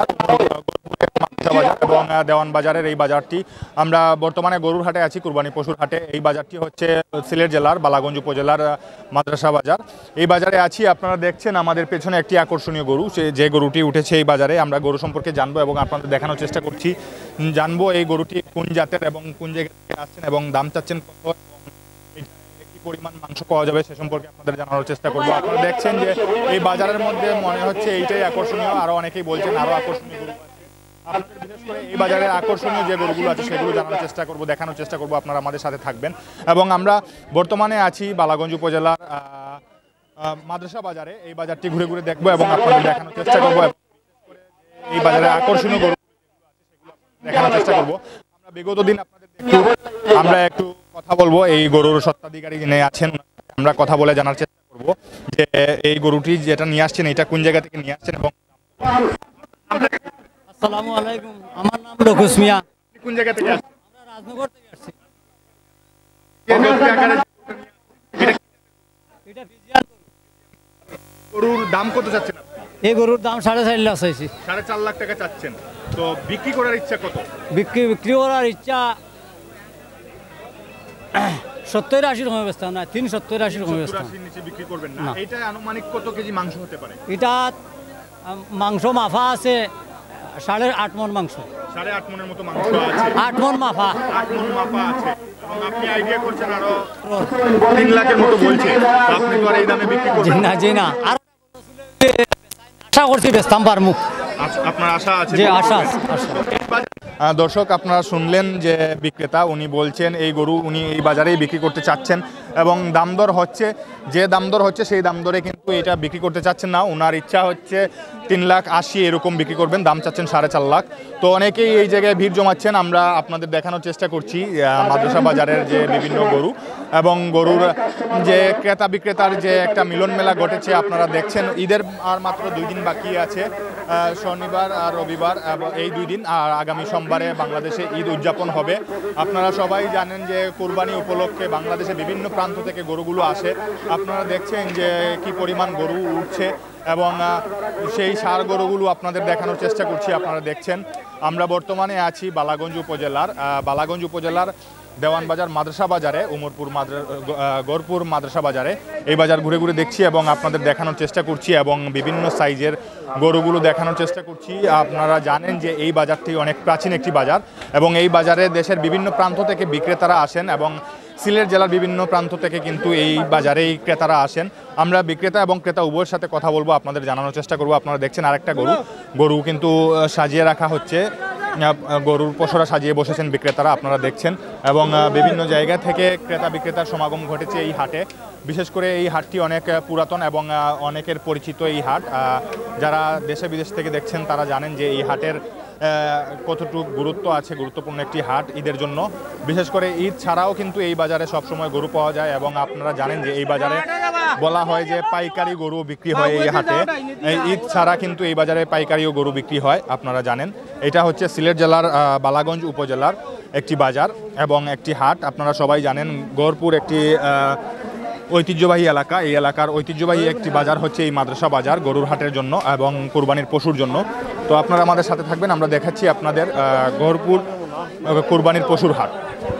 বাজার এবং দেওয়ান বাজারের এই বাজারটি আমরা বর্তমানে গরুর হাটে আছি, কুরবানি পশুর হাটে। এই বাজারটি হচ্ছে সিলেট জেলার বালাগঞ্জ উপজেলার মাদ্রাসা বাজার। এই বাজারে আছি, আপনারা দেখছেন আমাদের পেছনে একটি আকর্ষণীয় গরু, যে গরুটি উঠেছে এই বাজারে। আমরা গরু সম্পর্কে জানবো এবং আপনাদের দেখানোর চেষ্টা করছি, জানবো এই গরুটি কোন জাতের এবং কোন জায়গা থেকে আসছেন এবং দাম চাচ্ছেন কত, কি পরিমাণ মাংস পাওয়া যাবে সে সম্পর্কে আপনাদের জানানোর চেষ্টা করবো। আপনারা দেখছেন যে এই বাজারের মধ্যে মনে হচ্ছে এইটাই আকর্ষণীয়, আরও অনেকেই বলছেন আরও আকর্ষণীয় গরু আছে। আপনাদের বিশেষ করে এই বাজারে আকর্ষণীয় যে গরুগুলো আছে সেগুলো জানানোর চেষ্টা করবো, দেখানোর চেষ্টা করবো, আপনারা আমাদের সাথে থাকবেন। এবং আমরা বর্তমানে আছি বালাগঞ্জ উপজেলার মাদ্রাসা বাজারে। এই বাজারটি ঘুরে ঘুরে দেখবো এবং আপনাদের দেখানোর চেষ্টা করবো। এই বাজারে আকর্ষণীয় গরু দেখানোর চেষ্টা করবো। আমরা বিগত দিন আপনাদের আমরা একটু কথা বলবো, এই গরুর স্বত্বাধিকারী যিনি আছেন আমরা কথা বলে জানার চেষ্টা করব যে এই গরুটি যেটা নিয়ে আসছেন এটা কোন জায়গা থেকে নিয়ে আসছেন। এবং আসসালামু আলাইকুম, আমার নাম রকুস মিয়া। কোন জায়গা থেকে আসছেন? আমরা রাজনগর থেকে আসছি। এটা ফিজিয়ান গরুর দাম কত চাচ্ছেন? এই গরুর দাম 4.5 লাখ চাইছি। 4.5 লাখ টাকা চাচ্ছেন, তো বিক্রি করার ইচ্ছা কত? বিক্রি করার ইচ্ছা 70-80 রকমের ব্যস্ত না, 370-80 রকমের ব্যস্ত। 80 নিচে বিক্রি করবেন না। এটা আনুমানিক কত কেজি মাংস হতে পারে? এটা মাংস মাফা আছে 8.5 মণ মাংস। 8.5 মণের মতো মাংস আছে। 8 মণ মাফা। 8 মণ মাফা আছে। এবং আপনি আইডিয়া করছেন আরো 3 লাখের মতো বলছে, আপনি তো আর এই দামে বিক্রি করবেন না? জি না, আর আশা করছি বেচতাম পারমু। আপনার আশা আছে? যে আশা। দর্শক, আপনারা শুনলেন যে বিক্রেতা উনি বলছেন এই গরু উনি এই বাজারেই বিক্রি করতে চাচ্ছেন এবং দাম দর হচ্ছে, যে দাম দর হচ্ছে সেই দাম দরে কিন্তু এটা বিক্রি করতে চাচ্ছেন না। ওনার ইচ্ছা হচ্ছে 3,80,000 এরকম বিক্রি করবেন, দাম চাচ্ছেন 4.5 লাখ। তো অনেকেই এই জায়গায় ভিড় জমাচ্ছেন। আমরা আপনাদের দেখানোর চেষ্টা করছি মাদ্রাসা বাজারের যে বিভিন্ন গরু এবং গরুর যে ক্রেতা বিক্রেতার যে একটা মিলন মেলা ঘটেছে। আপনারা দেখছেন ঈদের আর মাত্র 2 দিন বাকি আছে, শনিবার আর রবিবার, এই 2 দিন। আর আগামী সোমবারে বাংলাদেশে ঈদ উদযাপন হবে। আপনারা সবাই জানেন যে কুরবানি উপলক্ষে বাংলাদেশে বিভিন্ন প্রান্ত থেকে গরুগুলো আসে। আপনারা দেখছেন যে কি পরিমাণ গরু উঠছে এবং সেই ষাঁড় গরুগুলো আপনাদের দেখানোর চেষ্টা করছি। আপনারা দেখছেন আমরা বর্তমানে আছি বালাগঞ্জ উপজেলার দেওয়ান বাজার মাদ্রাসা বাজারে, গরপুর মাদ্রাসা বাজারে। এই বাজার ঘুরে ঘুরে দেখছি এবং আপনাদের দেখানোর চেষ্টা করছি এবং বিভিন্ন সাইজের গরুগুলো দেখানোর চেষ্টা করছি। আপনারা জানেন যে এই বাজারটি অনেক প্রাচীন একটি বাজার এবং এই বাজারে দেশের বিভিন্ন প্রান্ত থেকে বিক্রেতারা আসেন এবং সিলেট জেলার বিভিন্ন প্রান্ত থেকে কিন্তু এই বাজারেই ক্রেতারা আসেন। আমরা বিক্রেতা এবং ক্রেতা উভয়ের সাথে কথা বলবো, আপনাদের জানানোর চেষ্টা করব। আপনারা দেখছেন আরেকটা গরু কিন্তু সাজিয়ে রাখা হচ্ছে, গরুর পশরা সাজিয়ে বসেছেন বিক্রেতারা, আপনারা দেখছেন। এবং বিভিন্ন জায়গা থেকে ক্রেতা বিক্রেতার সমাগম ঘটেছে এই হাটে। বিশেষ করে এই হাটটি অনেক পুরাতন এবং অনেকের পরিচিত এই হাট। যারা দেশে বিদেশ থেকে দেখছেন তারা জানেন যে এই হাটের কতটুকু গুরুত্ব আছে, গুরুত্বপূর্ণ একটি হাট ঈদের জন্য। বিশেষ করে ঈদ ছাড়াও কিন্তু এই বাজারে সবসময় গরু পাওয়া যায় এবং আপনারা জানেন যে এই বাজারে বলা হয় যে পাইকারি গরু বিক্রি হয় এই হাটে। ঈদ ছাড়া কিন্তু এই বাজারে পাইকারিও গরু বিক্রি হয়, আপনারা জানেন। এটা হচ্ছে সিলেট জেলার বালাগঞ্জ উপজেলার একটি বাজার এবং একটি হাট। আপনারা সবাই জানেন গরপুর একটি ঐতিহ্যবাহী এলাকা। এই এলাকার ঐতিহ্যবাহী একটি বাজার হচ্ছে এই মাদ্রাসা বাজার, গরুর হাটের জন্য এবং কুরবানির পশুর জন্য। তো আপনারা আমাদের সাথে থাকবেন, আমরা দেখাচ্ছি আপনাদের গরপুর কুরবানির পশুর হাট।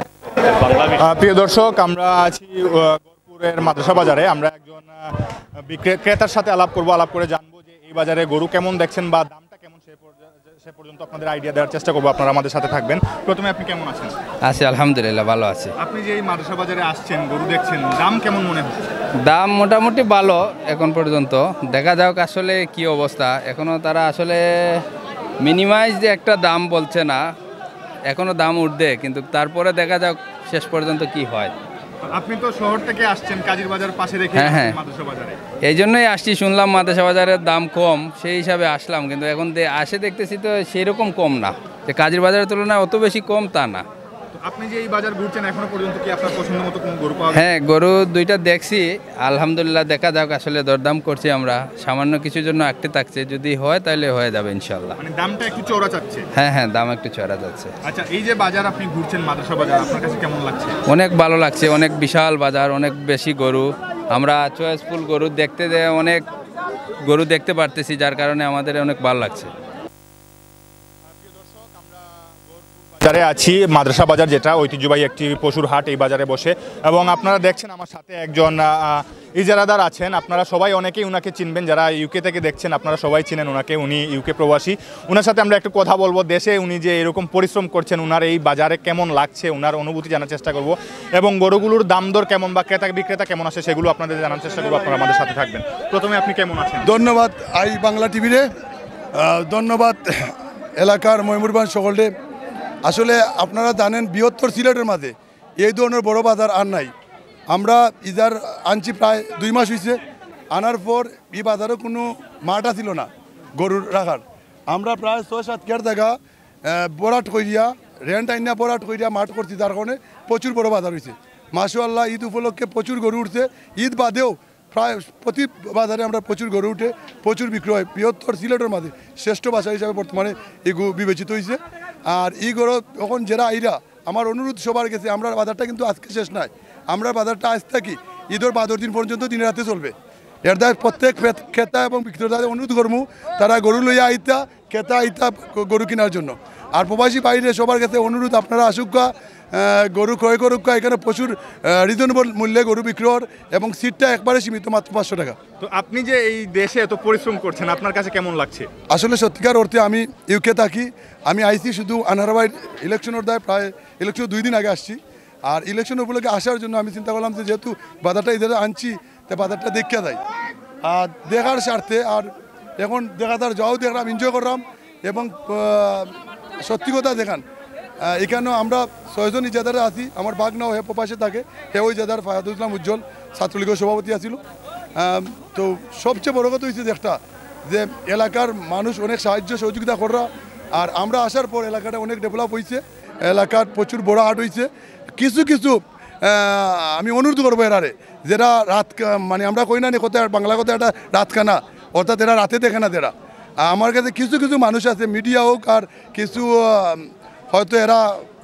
প্রিয় দর্শক, আমরা আছি গরপুরের মাদ্রাসা বাজারে। আমরা একজন ক্রেতার সাথে আলাপ করে জানবো যে এই বাজারে গরু কেমন দেখছেন বা দামটা কেমন সে পর্যন্ত আপনাদের আইডিয়া দেওয়ার চেষ্টা করবো। আপনারা আমাদের সাথে থাকবেন। প্রথমে আপনি কেমন আছেন? আছি আলহামদুলিল্লাহ, ভালো আছি। আপনি যে এই মাদ্রাসা বাজারে আসছেন, গরু দেখছেন, দাম কেমন মনে হচ্ছে? দাম মোটামুটি ভালো এখন পর্যন্ত। দেখা যাক আসলে কি অবস্থা। এখনও তারা আসলে মিনিমাইজ যে একটা দাম বলছে না, এখনও দাম উঠবে, কিন্তু তারপরে দেখা যাক শেষ পর্যন্ত কি হয়। আপনি তো শহর থেকে আসছেন, কাজীর বাজার পাশে রেখে মাদ্রাসা বাজারে। এই জন্যই আসছি, শুনলাম মাদ্রাসা বাজারের দাম কম, সেই হিসাবে আসলাম। কিন্তু এখন দেখতেছি তো সেই রকম কম না, যে কাজীর বাজারের তুলনায় অত বেশি কম তা না। আপনি যে এই বাজার ঘুরছেন এখনো পর্যন্ত কি আপনার পছন্দ মতো কোনো গরু পাওয়া? হ্যাঁ, গরু 2টা দেখছি আলহামদুলিল্লাহ। দেখা যাক, আসলে দরদাম করছি আমরা, সামান্য কিছুর জন্য একটি থাকছে, যদি হয় তাহলে হয়ে যাবে ইনশাল্লাহ। মানে দামটা একটু চওড়া চাচ্ছে? হ্যাঁ, দাম একটু চড়া যাচ্ছে। আচ্ছা, এই যে বাজার আপনি ঘুরছেন মাদ্রাসা বাজার, আপনার কাছে কেমন লাগছে? অনেক ভালো লাগছে, অনেক বিশাল বাজার, অনেক বেশি গরু। আমরা চয়েসফুল গরু অনেক গরু দেখতে পারতেছি, যার কারণে আমাদের অনেক ভালো লাগছে। বাজারে আছি, মাদ্রাসা বাজার, যেটা ঐতিহ্যবাহী একটি পশুর হাট এই বাজারে বসে। এবং আপনারা দেখছেন আমার সাথে একজন ইজারাদার আছেন। আপনারা সবাই অনেকেই উনাকে চিনবেন, যারা ইউকে থেকে দেখছেন আপনারা সবাই চিনেন উনাকে। উনি ইউকে প্রবাসী। ওনার সাথে আমরা একটু কথা বলবো, দেশে উনি যে এরকম পরিশ্রম করছেন উনার এই বাজারে কেমন লাগছে, উনার অনুভূতি জানার চেষ্টা করব এবং গরুগুলোর দাম দর কেমন বা ক্রেতা বিক্রেতা কেমন আছে সেগুলো আপনাদের জানার চেষ্টা করবো। আপনারা আমাদের সাথে থাকবেন। প্রথমে আপনি কেমন আছেন? ধন্যবাদ আই বাংলা টিভিরে, ধন্যবাদ এলাকার ময়মুরবান সকলে। আসলে আপনারা জানেন বৃহত্তর সিলেটের মাঝে এই ধরনের বড় বাজার আর নাই। আমরা ইজার আনছি প্রায় 2 মাস হয়েছে। আনার পর এই বাজারও কোনো মাঠ ছিল না গরুর রাখার। আমরা প্রায় 6-7 কেয়ার জায়গা বরাট করিয়া রেন্ট আইনা বরাট করিয়া মাঠ করছি, যার কারণে প্রচুর বড় বাজার হয়েছে। মাশাআল্লাহ ঈদ উপলক্ষে প্রচুর গরু উঠছে। ঈদ বাদেও প্রায় প্রতি বাজারে আমরা প্রচুর গরু উঠে, প্রচুর বিক্রয়। বৃহত্তর সিলেটের মাঝে শ্রেষ্ঠ বাজার হিসাবে বর্তমানে এই বিবেচিত হয়েছে। আর এই গরু এখন যারা আইরা, আমার অনুরোধ সবার কাছে, আমরা বাজারটা কিন্তু আজকে শেষ নাই। আমরা বাজারটা আজ থাকি ঈদের 12 দিন পর্যন্ত দিনে রাতে চলবে। এর দ্বারা প্রত্যেক ক্রেতা এবং বিক্রেতাদের অনুরোধ করবো তারা গরু লইয়া আইতা, ক্রেতা আইতা গরু কেনার জন্য। আর প্রবাসী বাইরে সবার কাছে অনুরোধ, আপনারা আসুকা, গরু ক্রয় করুকা। এখানে প্রচুর রিজনেবল মূল্যে গরু বিক্রয় এবং সিটটা একবারে সীমিত, মাত্র 500 টাকা। তো আপনি যে এই দেশে এত পরিশ্রম করছেন, আপনার কাছে কেমন লাগছে? আসলে সত্যিকার অর্থে আমি ইউকে থাকি। আমি আইসি শুধু আনারবাই ইলেকশনের দায়, প্রায় ইলেকশন 2 দিন আগে আসছি। আর ইলেকশন উপলক্ষে আসার জন্য আমি চিন্তা করলাম যে যেহেতু বাজারটা এদের আনছি, তো বাজারটা দেখে যাই আর দেখার স্বার্থে। আর এখন দেখাতার যাও দেখলাম, এনজয় করলাম এবং সত্যি কথা দেখান। এখানেও আমরা 6 জন ইজাদারে আছি। আমার বাগনাও হে প্রপাশে থাকে, হে ওই ইজাদার ফায়াদুল ইসলাম উজ্জ্বল, ছাত্রলীগের সভাপতি আছিল। তো সবচেয়ে বড় কথা হয়েছে একটা, যে এলাকার মানুষ অনেক সাহায্য সহযোগিতা করা। আর আমরা আসার পর এলাকাটা অনেক ডেভেলপ হয়েছে, এলাকার প্রচুর বড় হাট হয়েছে। কিছু কিছু আমি অনুরোধ করবো এরারে, যেটা রাত মানে আমরা কই না কথা বাংলা কথা, একটা রাতখানা, অর্থাৎ এরা রাতে দেখে না। এরা আমার কাছে কিছু কিছু মানুষ আছে, মিডিয়া হোক আর কিছু হয়তো এরা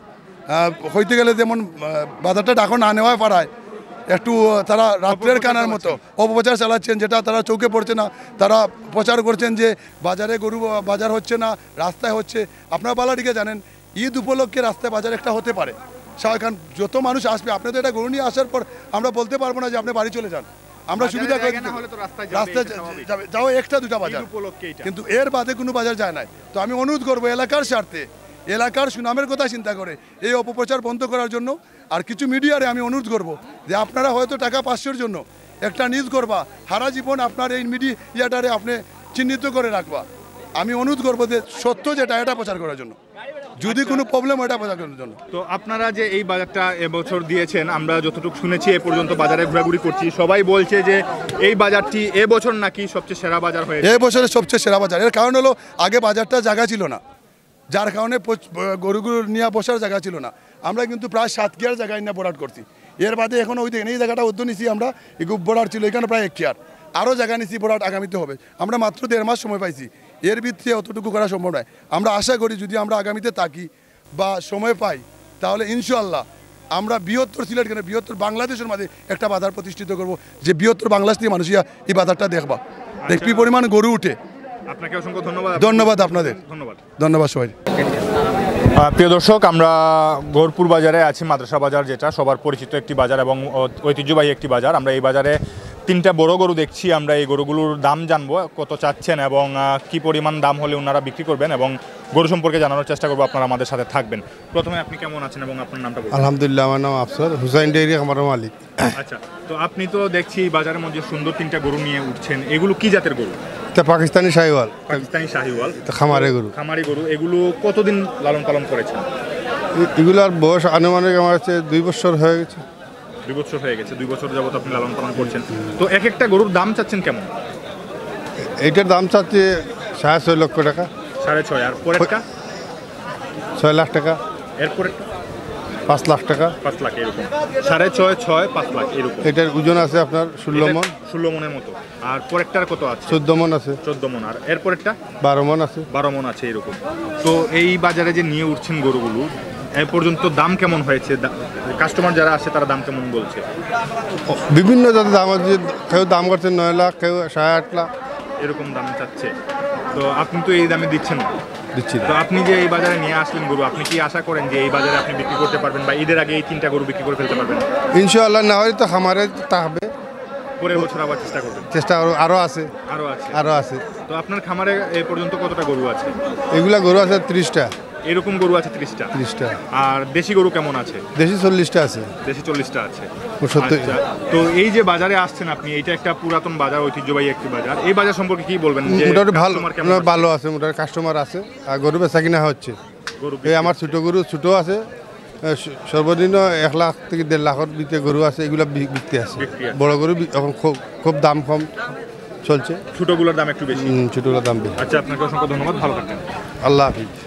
হইতে গেলে যেমন বাজারটা ডাকো না নেওয়ায় পারায় একটু তারা রাত্রের কানার মতো অপপ্রচার চালাচ্ছেন, যেটা তারা চৌকে পড়ছে না। তারা প্রচার করছেন যে বাজারে গরু বাজার হচ্ছে না, রাস্তায় হচ্ছে। আপনারা বালাডিকে জানেন ঈদ উপলক্ষে রাস্তায় বাজার একটা হতে পারে। কারণ যত মানুষ আসবে, আপনি তো এটা গরু নিয়ে আসার পর আমরা বলতে পারবো না যে আপনি বাড়ি চলে যান। আমরা সুবিধা করে রাস্তায় যাও 1-2টা বাজার, কিন্তু এর বাদে কোনো বাজার যায় নাই। তো আমি অনুরোধ করবো এলাকার স্বার্থে, এলাকার সুনামের কথা চিন্তা করে এই অপপ্রচার বন্ধ করার জন্য। আর কিছু মিডিয়ারে আমি অনুরোধ করব যে আপনারা হয়তো টাকা 500-র জন্য একটা নিউজ করবা, সারা জীবন আপনার এই মিডিয়াটারে আপনি চিহ্নিত করে রাখবা। আমি অনুরোধ করবো যে সত্য যেটা, এটা প্রচার করার জন্য, যদি কোনো প্রবলেম হয় এটা প্রচার করার জন্য। তো আপনারা যে এই বাজারটা এবছর দিয়েছেন, আমরা যতটুকু শুনেছি এ পর্যন্ত বাজারে ঘোরাঘুরি করছি, সবাই বলছে যে এই বাজারটি এবছর নাকি সবচেয়ে সেরা বাজার হয়েছে। এই বছরের সবচেয়ে সেরা বাজার। এর কারণ হলো আগে বাজারটা জায়গা ছিল না, যার কারণে গরুগুলো নিয়ে বসার জায়গা ছিল না। আমরা কিন্তু প্রায় 7 কেয়ার জায়গায় নিয়ে বরাট করছি। এর বাদে এখন ওই দেখেন এই জায়গাটা উদ্যোগ নিছি আমরা, খুব বরাট ছিল, এখানে প্রায় 1 কেয়ার। আরও জায়গা নিছি বরাট আগামীতে হবে। আমরা মাত্র 1.5 মাস সময় পাইছি, এর ভিত্তিতে অতটুকু করা সম্ভব নয়। আমরা আশা করি যদি আমরা আগামীতে থাকি বা সময় পাই, তাহলে ইনশাআল্লাহ আমরা বৃহত্তর সিলেট, কেন বৃহত্তর বাংলাদেশের মাঝে একটা বাজার প্রতিষ্ঠিত করব, যে বৃহত্তর বাংলাদেশ থেকে মানুষ এই বাজারটা দেখবা, দেখবি পরিমাণ গরু উঠে। আপনাকে অসংখ্য ধন্যবাদ। ধন্যবাদ আপনাদের, ধন্যবাদ সবাই। প্রিয় দর্শক, আমরা গৌরপুর বাজারে আছি, মাদ্রাসা বাজার, যেটা সবার পরিচিত একটি বাজার এবং ঐতিহ্যবাহী একটি বাজার। আমরা এই বাজারে 3টা বড় গরু দেখছি। আমরা এই গরুগুলোর দাম জানবো, কত চাচ্ছেন এবং কি পরিমাণ দাম হলে ওনারা বিক্রি করবেন এবং গরু সম্পর্কে জানানোর চেষ্টা করবো। আপনারা আমাদের সাথে থাকবেন। প্রথমে আপনি কেমন আছেন এবং আপনার নামটা বলুন। আলহামদুলিল্লাহ, আমার নাম আফসর হুসাইন ডেইরি, আমার মালিক। আচ্ছা, তো আপনি তো দেখছি বাজারের মধ্যে সুন্দর 3টা গরু নিয়ে উঠছেন। এগুলো কি জাতের গরু? পাকিস্তানি শাহিওয়াল। পাকিস্তানি শাহিওয়াল, খামারে গরু। খামারি গরু। এগুলো কতদিন লালন পালন করেছেন? এগুলার বয়স আনুমানিক আমার কাছে 2 বছর হয়ে গেছে। 2 বছর হয়ে গেছে। 2 বছর যাবত আপনি লালন পালন করছেন। তো এক একটা গরুর দাম চাচ্ছেন কেমন? এইটার দাম চাচ্ছে 6.5 লক্ষ টাকা। 6.5। আর পরেরটা 6 লাখ টাকা। এরপরেরটা 5 লাখ টাকা। 5 লাখ এরকম। 6.5, 6, 5 লাখ এরকম। এটার ওজন আছে আপনার 16 মণ। 16 মণের মতো। আর পরেরটার কত আছে? 14 মণ আছে। 14 মণ। আর এরপরেরটা 12 মণ আছে। 12 মণ আছে এরকম। তো এই বাজারে যে নিয়ে উঠছেন গরুগুলো, এ পর্যন্ত দাম কেমন হয়েছে? কাস্টমার যারা আসে তারা দাম কেমন বলছে? বিভিন্ন জাতের দাম আছে। কেউ দাম করছে 9 লাখ, কেউ 8.5 লাখ এরকম দাম চাচ্ছে। তো আপনি তো এই দামে দিচ্ছেন না? দিচ্ছি না। তো আপনি যে এই বাজারে নিয়ে আসলেন গরু, আপনি কি আশা করেন যে এই বাজারে আপনি বিক্রি করতে পারবেন বা ঈদের আগে এই 3টা গরু বিক্রি করে ফেলতে পারবেন? ইনশাআল্লাহ না হয় তো খামারে থাকবে, পরের বছর আবার চেষ্টা করবেন? চেষ্টা আরও আছে, আরও আছে। আরও আছে। তো আপনার খামারে এই পর্যন্ত কতটা গরু আছে? এগুলা গরু আছে 30টা। এরকম গরু আছে 30টা? 30টা। আর দেশি গরু কেমন আছে? দেশি 40টা আছে। দেশি 40টা আছে। 70। আচ্ছা, তো এই যে বাজারে আসছেন আপনি, এটা একটা পুরাতন বাজার, ঐতিহ্যবাহী একটি বাজার, এই বাজার সম্পর্কে কি বলবেন? যে মোটামুটি ভালো, customer কেমন আছে? ভালো আছে, মোটামুটি কাস্টমার আছে আর গরু বেচা কিনা হচ্ছে। গরু এই আমার ছোটো গরু ছোটো আছে, সর্বনিম্ন 1 লাখ থেকে 1.5 লাখের ভিতরে গরু আছে, এগুলো বিক্রি আছে। বড় গরু এখন খুব দাম কম চলছে, ছোটগুলোর দাম একটু বেশি। ছোটোগুলোর দাম বেশি। আচ্ছা, আপনাকে অসংখ্য ধন্যবাদ, ভালো থাকবেন। আল্লাহ হাফিজ।